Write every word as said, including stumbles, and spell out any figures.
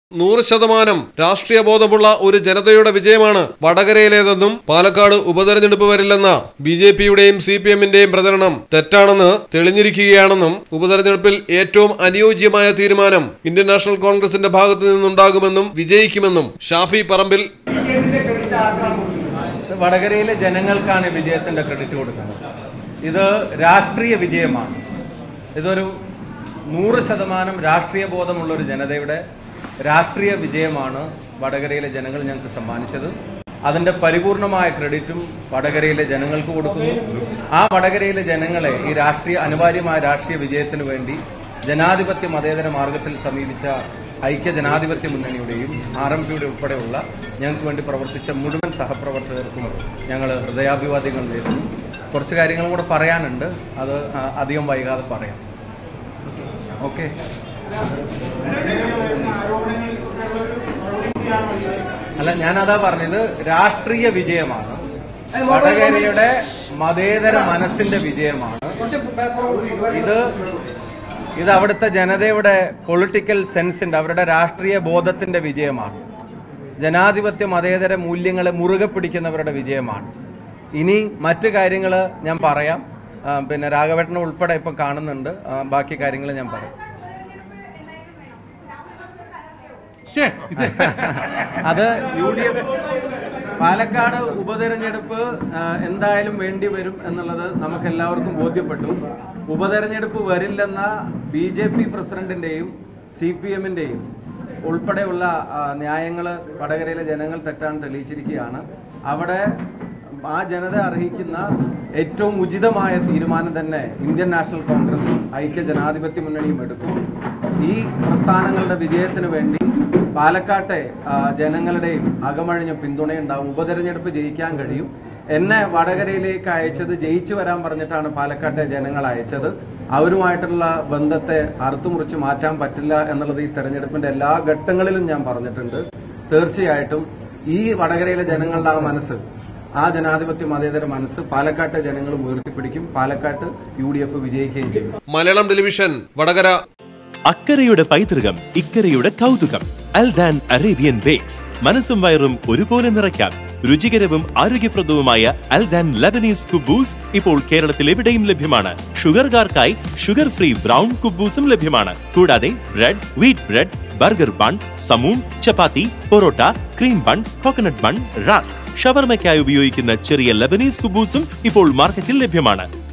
നൂറ് ശതമാനം രാഷ്ട്രീയ ബോധമുള്ള ഒരു ജനതയുടെ വിജയമാണ് വടകരയിലേതെന്നും പാലക്കാട് ഉപതെരഞ്ഞെടുപ്പ് വരില്ലെന്ന ബി ജെ പിയുടെയും സി പി എമ്മിന്റെയും പ്രചരണം തെറ്റാണെന്ന് തെളിഞ്ഞിരിക്കുകയാണെന്നും ഉപതെരഞ്ഞെടുപ്പിൽ ഏറ്റവും അനുയോജ്യമായ തീരുമാനം ഇന്ത്യൻ നാഷണൽ കോൺഗ്രസിന്റെ ഭാഗത്തു നിന്നുണ്ടാകുമെന്നും വിജയിക്കുമെന്നും ഷാഫി പറമ്പിൽ. വടകരയിലെ ജനങ്ങൾക്കാണ് വിജയത്തിന്റെ ക്രെഡിറ്റ് കൊടുക്കുന്നത്. ഇത് രാഷ്ട്രീയ വിജയമാണ്. ഇതൊരു നൂറ് ശതമാനം രാഷ്ട്രീയ ബോധമുള്ള ഒരു ജനതയുടെ രാഷ്ട്രീയ വിജയമാണ് വടകരയിലെ ജനങ്ങൾ ഞങ്ങൾക്ക് സമ്മാനിച്ചത്. അതിന്റെ പരിപൂർണമായ ക്രെഡിറ്റും വടകരയിലെ ജനങ്ങൾക്ക് കൊടുക്കുന്നു. ആ വടകരയിലെ ജനങ്ങളെ ഈ രാഷ്ട്രീയ അനിവാര്യമായ രാഷ്ട്രീയ വിജയത്തിന് വേണ്ടി ജനാധിപത്യ മതേതര മാർഗത്തിൽ സമീപിച്ച ഐക്യ ജനാധിപത്യ മുന്നണിയുടെയും ആർ എം പിയുടെ ഉൾപ്പെടെയുള്ള ഞങ്ങൾക്ക് വേണ്ടി പ്രവർത്തിച്ച മുഴുവൻ സഹപ്രവർത്തകർക്കും ഞങ്ങൾ ഹൃദയാഭിവാദ്യങ്ങൾ നേരുന്നു. കുറച്ച് കാര്യങ്ങളും കൂടെ പറയാനുണ്ട്, അത് അധികം വൈകാതെ പറയാം. ഓക്കെ. അല്ല, ഞാനതാ പറഞ്ഞത്, രാഷ്ട്രീയ വിജയമാണ്, വടകരയുടെ മതേതര മനസ്സിന്റെ വിജയമാണ്. ഇത് ഇത് അവിടുത്തെ ജനതയുടെ പൊളിറ്റിക്കൽ സെൻസിന്റെ, അവരുടെ രാഷ്ട്രീയ ബോധത്തിന്റെ വിജയമാണ്. ജനാധിപത്യ മതേതര മൂല്യങ്ങളെ മുറുകെ പിടിക്കുന്നവരുടെ വിജയമാണ്. ഇനി മറ്റു കാര്യങ്ങൾ ഞാൻ പറയാം. പിന്നെ രാഘവേട്ടനെ ഉൾപ്പെടെ ഇപ്പം കാണുന്നുണ്ട്. ബാക്കി കാര്യങ്ങൾ ഞാൻ പറയാം. അത് യു ഡി എഫ് പാലക്കാട് ഉപതെരഞ്ഞെടുപ്പ് എന്തായാലും വേണ്ടി വരും എന്നുള്ളത് നമുക്ക് എല്ലാവർക്കും ബോധ്യപ്പെട്ടു. ഉപതെരഞ്ഞെടുപ്പ് വരില്ലെന്ന ബി ജെ പി പ്രസിഡന്റിന്റെയും സി പി എമ്മിന്റെയും ഉൾപ്പെടെയുള്ള ന്യായങ്ങൾ വടകരയിലെ ജനങ്ങൾ തെറ്റാണ് തെളിയിച്ചിരിക്കുകയാണ്. അവിടെ ആ ജനത അർഹിക്കുന്ന ഏറ്റവും ഉചിതമായ തീരുമാനം തന്നെ ഇന്ത്യൻ നാഷണൽ കോൺഗ്രസും ഐക്യ ജനാധിപത്യ മുന്നണിയും എടുക്കും. ഈ പ്രസ്ഥാനങ്ങളുടെ വിജയത്തിന് വേണ്ടി പാലക്കാട്ടെ ജനങ്ങളുടെയും അകമഴിഞ്ഞ പിന്തുണയുണ്ടാവും. ഉപതെരഞ്ഞെടുപ്പ് ജയിക്കാൻ കഴിയും. എന്നെ വടകരയിലേക്ക് അയച്ചത് ജയിച്ചു വരാൻ പറഞ്ഞിട്ടാണ് പാലക്കാട്ടെ ജനങ്ങൾ അയച്ചത്. അവരുമായിട്ടുള്ള ബന്ധത്തെ അറുത്തുമുറിച്ച് മാറ്റാൻ പറ്റില്ല എന്നുള്ളത് ഈ തെരഞ്ഞെടുപ്പിന്റെ എല്ലാ ഘട്ടങ്ങളിലും ഞാൻ പറഞ്ഞിട്ടുണ്ട്. തീർച്ചയായിട്ടും ഈ വടകരയിലെ ജനങ്ങളുടെ ആ മനസ്സ്, ആ ജനാധിപത്യ മതേതര മനസ്സ് പാലക്കാട്ടെ ജനങ്ങൾ ഉയർത്തിപ്പിടിക്കും. പാലക്കാട്ട് യു ഡി എഫ് വിജയിക്കുകയും ചെയ്യും. മലയാളം ടെലിവിഷൻ, വടകര. അക്കരയുടെ പൈതൃകം, ഇക്കരയുടെ കൗതുകം. Aldan Arabian bakes. മനസ്സും വയറും ഒരുപോലെ നിറയ്ക്കാം. രുചികരവും ആരോഗ്യപ്രദവുമായ അൽദാൻ ലബനീസ് കുബൂസ് ഇപ്പോൾ കേരളത്തിൽ എവിടെയും ലഭ്യമാണ്. ഷുഗർകാർക്കായി ഷുഗർ ഫ്രീ ബ്രൗൺ കുബൂസും ലഭ്യമാണ്. കൂടാതെ bread, wheat bread, burger bun, സമൂൺ, chapati, parotta, cream bun, coconut bun, rusk, ഷവർമയ്ക്കായി ഉപയോഗിക്കുന്ന ചെറിയ ലബനീസ് കുബൂസും ഇപ്പോൾ മാർക്കറ്റിൽ ലഭ്യമാണ്.